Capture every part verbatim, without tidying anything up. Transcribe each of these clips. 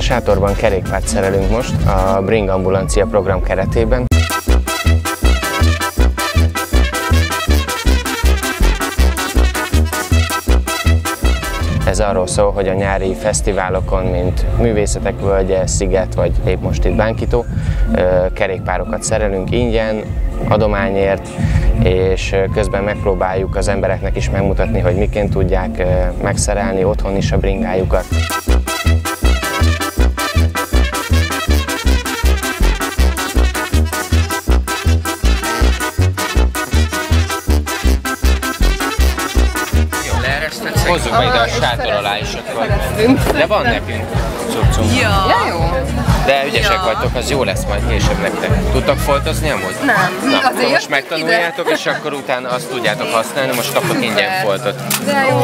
sátorban kerékpárt szerelünk most a Bring Ambulancia program keretében. Ez arról szól, hogy a nyári fesztiválokon, mint Művészetek Völgye, Sziget vagy épp most itt Bánkító, kerékpárokat szerelünk ingyen, adományért, és közben megpróbáljuk az embereknek is megmutatni, hogy miként tudják megszerelni otthon is a bringájukat. Hozzuk be ide a sátor alá is, akkor. De van nekünk cuccunk. Ja. Ja, jó. De ügyesek ja. vagytok, az jó lesz majd később nektek. Tudtak foltozni amúgy? Nem. Na, azért most megtanuljátok, ide. És akkor utána azt tudjátok használni, most kapok ingyen foltot. De jó.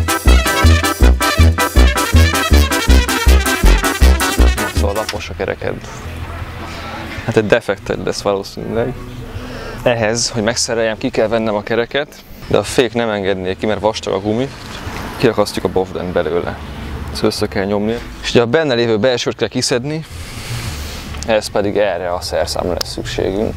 Szóval lapos a kereked. Hát egy defekted lesz valószínűleg. Ehhez, hogy megszereljem, ki kell vennem a kereket, de a fék nem engednék ki, mert vastag a gumi. Kirakasztjuk a bovdent belőle. Ezt össze kell nyomni. És ugye a benne lévő belsőt kell kiszedni, ehhez pedig erre a szerszámra lesz szükségünk.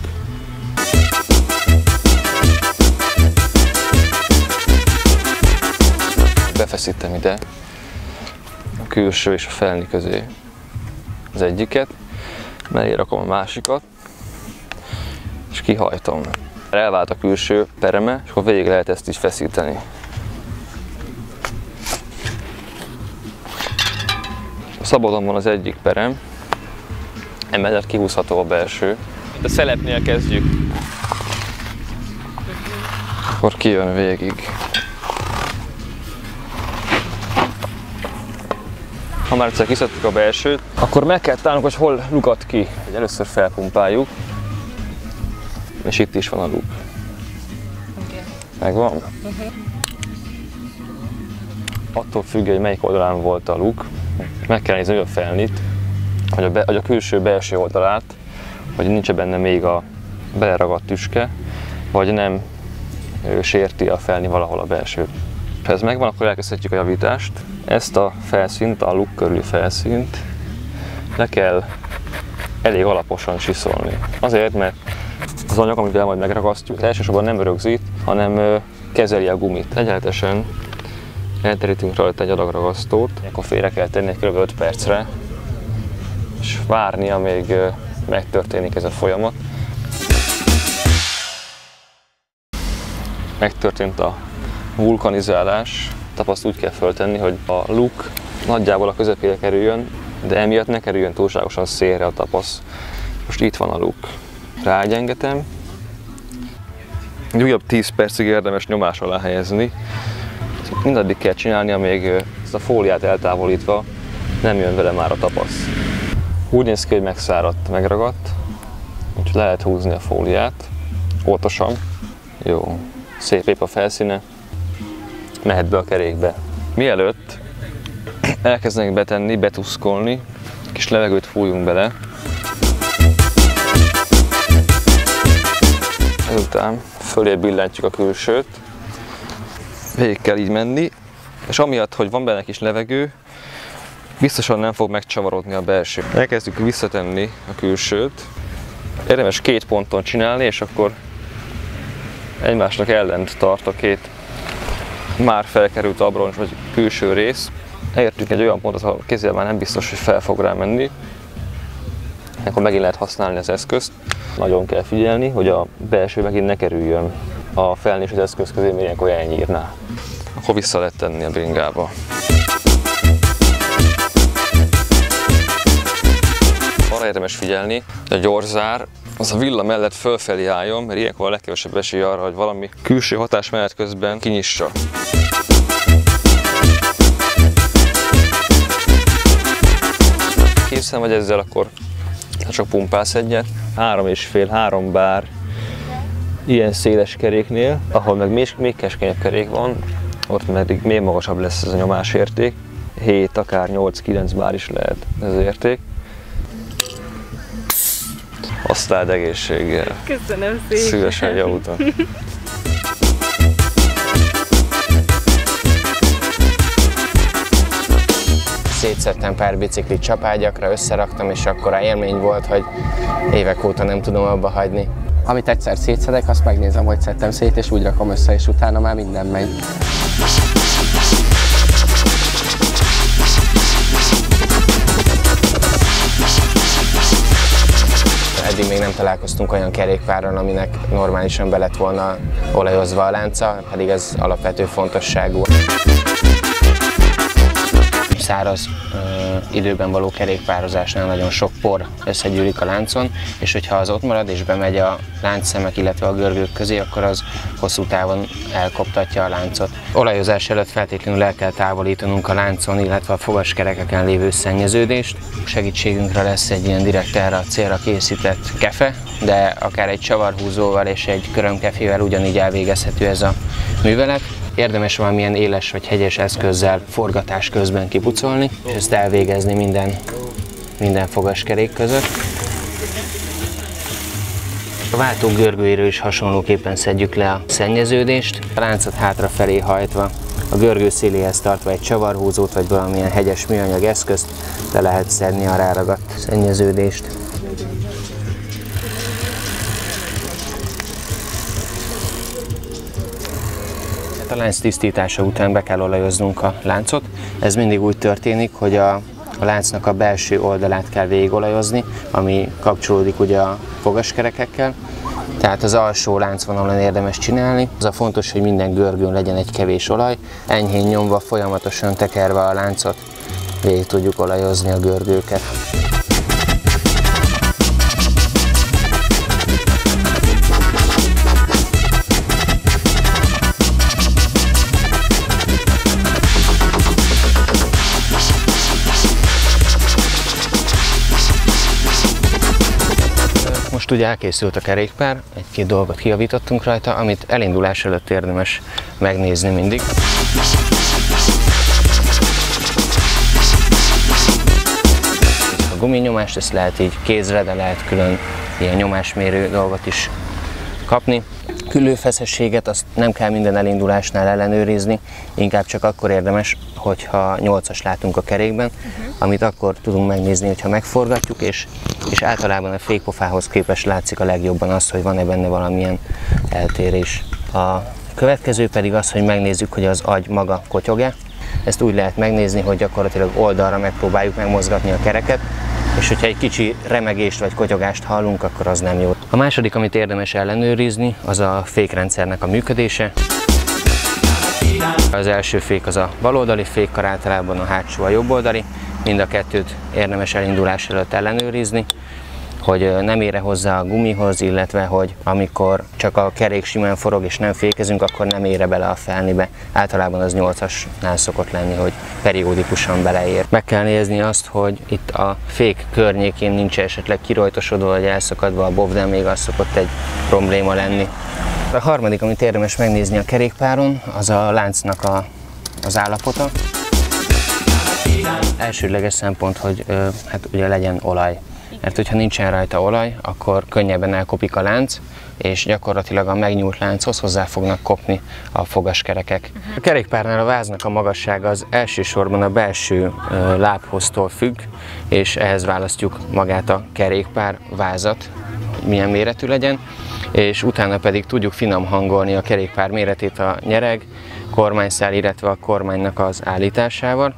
Befeszítem ide a külső és a felni közé az egyiket, mellé rakom a másikat, és kihajtom. Elvált a külső pereme, és akkor végig lehet ezt is feszíteni. Szabadon van az egyik perem, emellett kihúzható a belső. A szelepnél kezdjük, akkor kijön végig. Ha már egyszer kiszedtük a belsőt, akkor meg kell találnunk, hogy hol lukat ki. Először felpumpáljuk, és itt is van a luk. Okay. Megvan? Uh-huh. Attól függ, hogy melyik oldalán volt a luk, meg kell nézni a felnit, hogy a, be, hogy a külső belső oldalát, hogy nincs benne még a beleragadt tüske, vagy nem ő, sérti a felni valahol a belsőt. Ha ez megvan, akkor elkezdhetjük a javítást. Ezt a felszínt, a luk körüli felszínt le kell elég alaposan csiszolni. Azért, mert az anyag, amivel majd megragasztjuk, elsősorban nem rögzít, hanem ö, kezeli a gumit. Egyenletesen elterítünk rajta egy adagragasztót, akkor félre kell tenni kb. öt percre, és várni, amíg ö, megtörténik ez a folyamat. Megtörtént a vulkanizálás, a tapaszt úgy kell föltenni, hogy a luk nagyjából a közepére kerüljön, de emiatt ne kerüljön túlságosan szélre a tapasz. Most itt van a luk. Rágyengetem. Egy újabb tíz percig érdemes nyomás alá helyezni. Mindaddig kell csinálni, amíg ezt a fóliát eltávolítva nem jön vele már a tapasz. Úgy néz ki, hogy megszáradt, megragadt, úgyhogy lehet húzni a fóliát. Óvatosan. Jó. Szép épp a felszíne. Mehet be a kerékbe. Mielőtt elkezdenek betenni, betuszkolni, kis levegőt fújjunk bele. Ezután fölé billentjük a külsőt, végig kell így menni, és amiatt, hogy van benne kis levegő, biztosan nem fog megcsavarodni a belső. Elkezdjük visszatenni a külsőt. Érdemes két ponton csinálni, és akkor egymásnak ellent tart a két már felkerült abroncs vagy külső rész. Elértünk egy olyan pontot, ahol kézzel már nem biztos, hogy fel fog rá menni. Akkor megint lehet használni az eszközt. Nagyon kell figyelni, hogy a belső megint ne kerüljön a felni és az eszköz közé, mert ilyenkor elnyírná. Akkor vissza lehet tenni a bringába. Arra érdemes figyelni, hogy a gyorszár az a villa mellett fölfelé álljon, mert ilyenkor a legkevesebb esély arra, hogy valami külső hatás menet közben kinyissa. Készen vagy ezzel, akkor csak pumpálsz egyet. Három és fél, három bár ilyen széles keréknél, ahol meg még, még keskenyebb kerék van, ott pedig még magasabb lesz ez a nyomásérték. hét, akár nyolc-kilenc bár is lehet ez az érték. Használd egészséggel. Köszönöm szépen. Szívesen javítom. szétszedtem pár biciklit csapágyakra, összeraktam, és akkora élmény volt, hogy évek óta nem tudom abba hagyni. Amit egyszer szétszedek, azt megnézem, hogy szedtem szét, és úgy rakom össze, és utána már minden megy. Eddig még nem találkoztunk olyan kerékpárral, aminek normálisan be lett volna olajozva a lánca, pedig ez alapvető fontosságú. Száraz ö, időben való kerékpározásnál nagyon sok por összegyűlik a láncon, és hogyha az ott marad és bemegy a láncszemek, illetve a görgők közé, akkor az hosszú távon elkoptatja a láncot. Olajozás előtt feltétlenül el kell távolítanunk a láncon, illetve a fogaskerekeken lévő szennyeződést. Segítségünkre lesz egy ilyen direkt erre a célra készített kefe, de akár egy csavarhúzóval és egy körömkefével ugyanígy elvégezhető ez a művelet. Érdemes valamilyen éles vagy hegyes eszközzel forgatás közben kipucolni, és ezt elvégezni minden, minden fogaskerék között. A váltó görgőiről is hasonlóképpen szedjük le a szennyeződést, a láncot hátrafelé hajtva, a görgő széléhez tartva egy csavarhúzót vagy valamilyen hegyes műanyag eszközt le lehet szedni a ráragadt szennyeződést. A lánc tisztítása után be kell olajoznunk a láncot. Ez mindig úgy történik, hogy a, a láncnak a belső oldalát kell végigolajozni, ami kapcsolódik ugye a fogaskerekekkel. Tehát az alsó láncvonalon érdemes csinálni. Az a fontos, hogy minden görgőn legyen egy kevés olaj. Enyhén nyomva, folyamatosan tekerve a láncot végig tudjuk olajozni a görgőket. Most ugye elkészült a kerékpár, egy-két dolgot kijavítottunk rajta, amit elindulás előtt érdemes megnézni mindig. A guminyomást, ezt lehet így kézre, de lehet külön ilyen nyomásmérő dolgot is kapni. Küllőfeszességet azt nem kell minden elindulásnál ellenőrizni, inkább csak akkor érdemes, hogyha nyolcas látunk a kerékben, uh-huh. amit akkor tudunk megnézni, hogyha megforgatjuk, és, és általában a fékpofához képest látszik a legjobban az, hogy van-e benne valamilyen eltérés. A következő pedig az, hogy megnézzük, hogy az agy maga kotyog-e. Ezt úgy lehet megnézni, hogy gyakorlatilag oldalra megpróbáljuk megmozgatni a kereket, és hogyha egy kicsi remegést vagy kotyogást hallunk, akkor az nem jó. A második, amit érdemes ellenőrizni, az a fékrendszernek a működése. Az első fék az a baloldali fékkar, általában a hátsó a jobboldali. Mind a kettőt érdemes elindulás előtt ellenőrizni, hogy nem ér hozzá a gumihoz, illetve hogy amikor csak a kerék simán forog és nem fékezünk, akkor nem ér bele a felnibe. Általában az nyolcasnál szokott lenni, hogy periódikusan beleér. Meg kell nézni azt, hogy itt a fék környékén nincs esetleg kirojtosodva vagy elszakadva a bob, de még az szokott egy probléma lenni. A harmadik, amit érdemes megnézni a kerékpáron, az a láncnak a, az állapota. Elsődleges szempont, hogy ö, hát ugye legyen olaj. Mert hogyha nincsen rajta olaj, akkor könnyebben elkopik a lánc, és gyakorlatilag a megnyúlt lánchoz hozzá fognak kopni a fogaskerekek. A kerékpárnál a váznak a magassága az elsősorban a belső lábhoztól függ, és ehhez választjuk magát a kerékpár vázat, hogy milyen méretű legyen, és utána pedig tudjuk finom hangolni a kerékpár méretét a nyereg, kormányszál, illetve a kormánynak az állításával.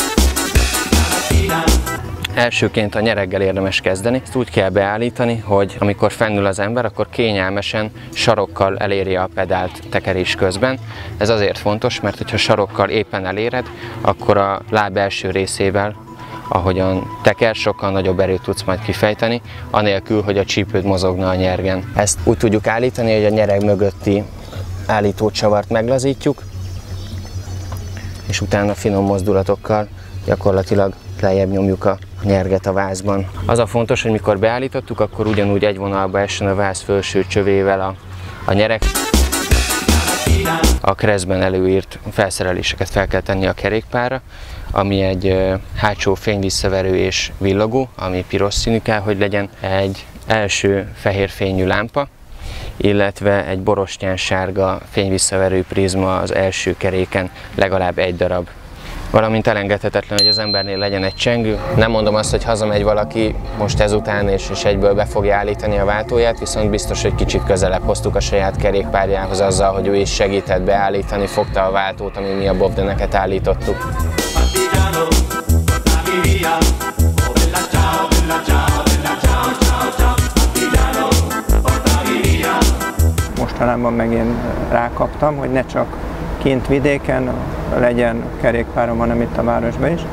Elsőként a nyereggel érdemes kezdeni. Ezt úgy kell beállítani, hogy amikor fennül az ember, akkor kényelmesen sarokkal elérje a pedált tekerés közben. Ez azért fontos, mert hogyha sarokkal éppen eléred, akkor a láb első részével, ahogyan teker, sokkal nagyobb erőt tudsz majd kifejteni, anélkül, hogy a csípőd mozogna a nyergen. Ezt úgy tudjuk állítani, hogy a nyereg mögötti állítócsavart meglazítjuk, és utána finom mozdulatokkal gyakorlatilag lejjebb nyomjuk a nyerget a vázban. Az a fontos, hogy mikor beállítottuk, akkor ugyanúgy egy vonalba essen a váz felső csövével a, a nyereg. A keresztben előírt felszereléseket fel kell tenni a kerékpárra, ami egy hátsó fényvisszaverő és villogó, ami piros színű kell, hogy legyen, egy első fehér fényű lámpa, illetve egy borostyán sárga fényvisszaverő prizma az első keréken, legalább egy darab. valamint elengedhetetlen, hogy az embernél legyen egy csengő. Nem mondom azt, hogy hazamegy valaki most ezután, és, és egyből be fogja állítani a váltóját, viszont biztos, hogy kicsit közelebb hoztuk a saját kerékpárjához azzal, hogy ő is segített beállítani, fogta a váltót, ami mi a bobdeneket állítottuk. Mostanában meg én rákaptam, hogy ne csak kint vidéken legyen kerékpárom, hanem itt a városban is.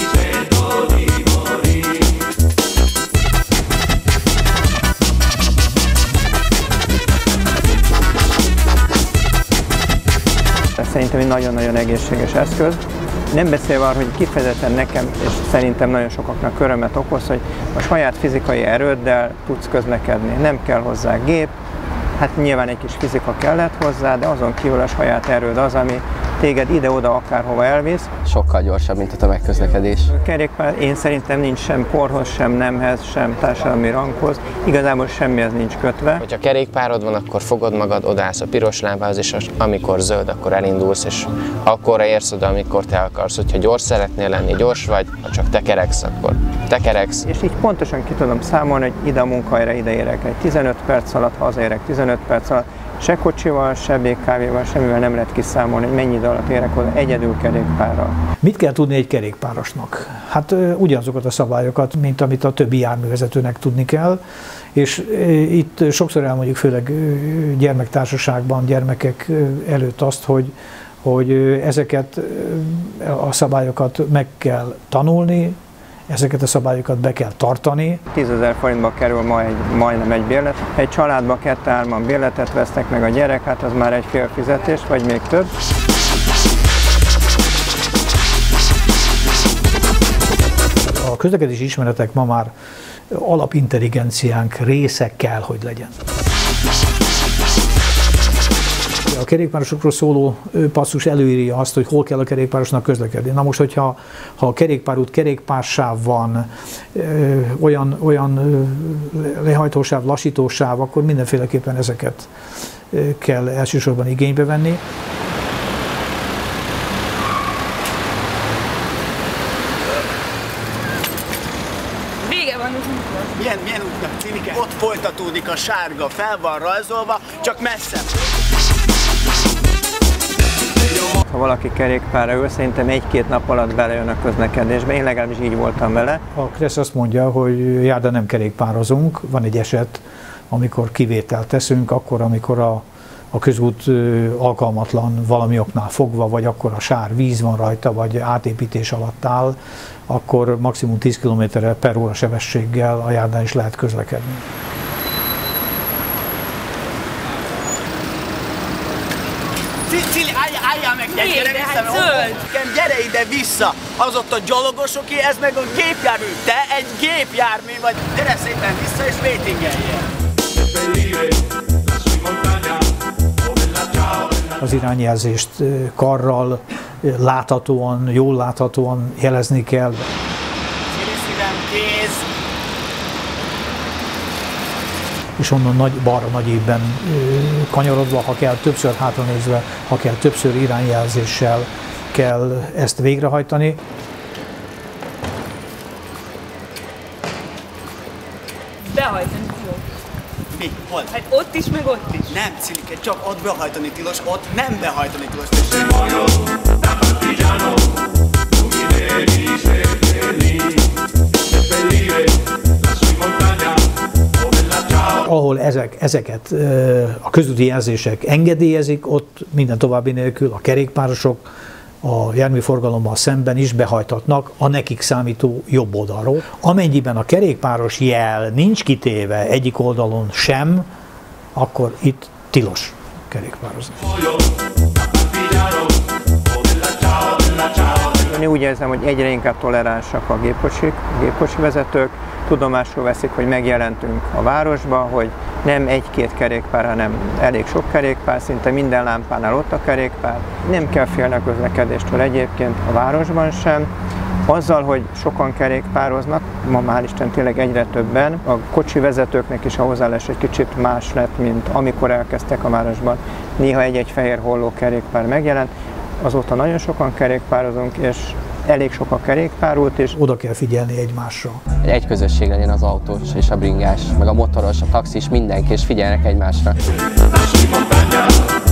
Szerintem egy nagyon-nagyon egészséges eszköz. Nem beszélve arról, hogy kifejezetten nekem, és szerintem nagyon sokaknak örömet okoz, hogy a saját fizikai erőddel tudsz közlekedni. Nem kell hozzá gép, hát nyilván egy kis fizika kellett hozzá, de azon kívül a saját erőd az, ami téged ide-oda akárhova elvisz. Sokkal gyorsabb, mint a tömegközlekedés. A kerékpár én szerintem nincs sem korhoz, sem nemhez, sem társadalmi ranghoz, igazából semmihez nincs kötve. Hogyha kerékpárod van, akkor fogod magad, odaállsz a piros lámpához, és amikor zöld, akkor elindulsz, és akkorra érsz oda, amikor te akarsz. Hogyha gyors szeretnél lenni, gyors vagy, ha csak tekereksz, akkor tekereksz. És így pontosan ki tudom számolni, hogy ide a munkahelyre ide érek egy tizenöt perc alatt, hazaérek tizenöt perc alatt, se kocsival, se bé ká véval, semmivel nem lehet kiszámolni, hogy mennyi idő alatt érek oda, egyedül kerékpárral. Mit kell tudni egy kerékpárosnak? Hát ugyanazokat a szabályokat, mint amit a többi járművezetőnek tudni kell, és itt sokszor elmondjuk, főleg gyermektársaságban, gyermekek előtt azt, hogy, hogy ezeket a szabályokat meg kell tanulni, ezeket a szabályokat be kell tartani. tízezer forintba kerül ma egy, majdnem egy bérlet. Egy családban kettő-hárman bérletet vesznek meg a gyerek, hát az már egy fél fizetés, vagy még több. A közlekedési ismeretek ma már alapintelligenciánk része kell, hogy legyen. A kerékpárosokról szóló passzus előírja azt, hogy hol kell a kerékpárosnak közlekedni. Na most, hogyha ha a kerékpárút kerékpársáv van, ö, olyan, olyan ö, lehajtósáv, lassítósáv, akkor mindenféleképpen ezeket ö, kell elsősorban igénybe venni. Vége van az útnak. Milyen, milyen útnak címike? Ott folytatódik a sárga, fel van rajzolva, csak messze. Ha valaki kerékpárra ül, szerintem egy-két nap alatt belejön a közlekedésbe, én legalábbis így voltam vele. A Kressz azt mondja, hogy jár, de nem kerékpározunk. Van egy eset, amikor kivételt teszünk, akkor, amikor a, a közút alkalmatlan valami oknál fogva, vagy akkor a sár víz van rajta, vagy átépítés alatt áll, akkor maximum tíz kilométer per óra sebességgel a járdán is lehet közlekedni. Cili, álljál meg, gyere, gyere vissza, hát zöld. gyere ide vissza, az ott a gyalogosoké, ez meg a gépjármű, te egy gépjármű vagy, gyere szépen vissza és waitingeljél. Az irányjelzést karral láthatóan, jól láthatóan jelezni kell. Cili szívem, kéz. És onnan nagy, balra nagy évben kanyarodva, ha kell többször hátranézve, ha kell többször irányjelzéssel kell ezt végrehajtani. Behajtani tilos. Mi? Hol? Hát ott is, meg ott is. Nem, Cilike, csak ott behajtani tilos, ott nem behajtani tilos. Ahol ezek, ezeket a közúti jelzések engedélyezik, ott minden további nélkül a kerékpárosok a járműforgalommal szemben is behajtatnak a nekik számító jobb oldalról. Amennyiben a kerékpáros jel nincs kitéve egyik oldalon sem, akkor itt tilos kerékpározni. Én úgy érzem, hogy egyre inkább toleránsak a gépkocsik, a gépkocsi vezetők, tudomásul veszik, hogy megjelentünk a városba, hogy nem egy-két kerékpár, hanem elég sok kerékpár, szinte minden lámpánál ott a kerékpár. Nem kell félni a közlekedéstől egyébként a városban sem. Azzal, hogy sokan kerékpároznak, ma már Isten tényleg egyre többen, a kocsi vezetőknek is a hozzáállás egy kicsit más lett, mint amikor elkezdtek a városban. Néha egy-egy fehér holló kerékpár megjelent. azóta nagyon sokan kerékpározunk, és elég sok a kerékpárút, és Oda kell figyelni egymásra. Egy közösség legyen az autós és a bringás, meg a motoros, a taxis, mindenki, és figyelnek egymásra.